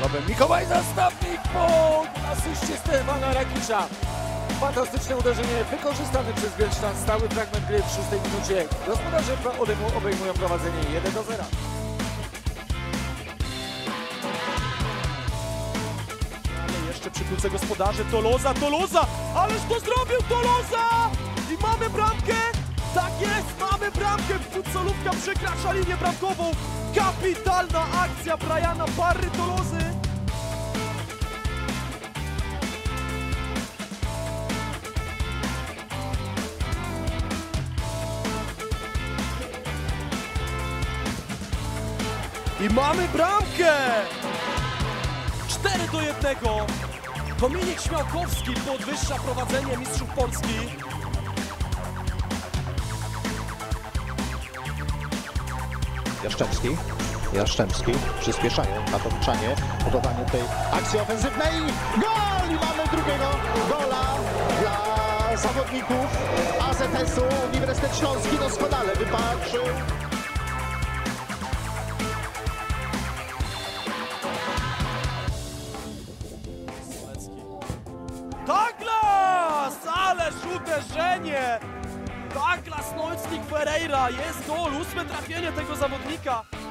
Robem Mikołaj Zastawnik po asyście Stefana Rakicza. Fantastyczne uderzenie wykorzystane przez Bielszczan. Stały fragment gry w 6 minucie. Gospodarze obejmują prowadzenie 1-0. Jeszcze przy piłce gospodarze, Toloza, ależ to zrobił Toloza! I mamy bramkę! Tak jest, mamy bramkę! Futsolówka przekracza linię bramkową. Kapitalna akcja Briana Parry Tolozy. I mamy bramkę! 4-1. Dominik Śmiałkowski podwyższa prowadzenie mistrzów Polski. Jastrzębski przyspieszają katowczanie, budowanie tej akcji ofensywnej. Gol! I mamy drugiego gola dla zawodników AZS-u. Uniwersytet Śląski doskonale wypatrzył. Douglas! Ależ uderzenie! Douglas Nolsnik Ferreira, jest gol, 8. trafienie tego zawodnika.